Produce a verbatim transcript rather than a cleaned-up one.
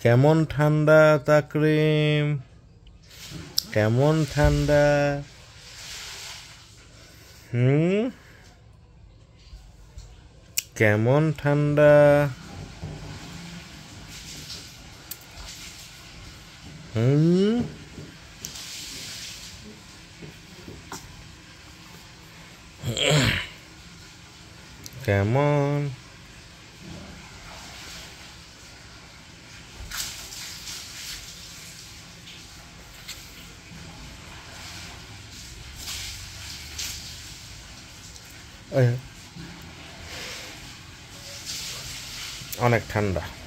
কেমন ঠান্ডা তাকরিম, কেমন ঠান্ডা? হুম, কেমন ঠান্ডা? হুম, কেমন? অনেক ঠান্ডা।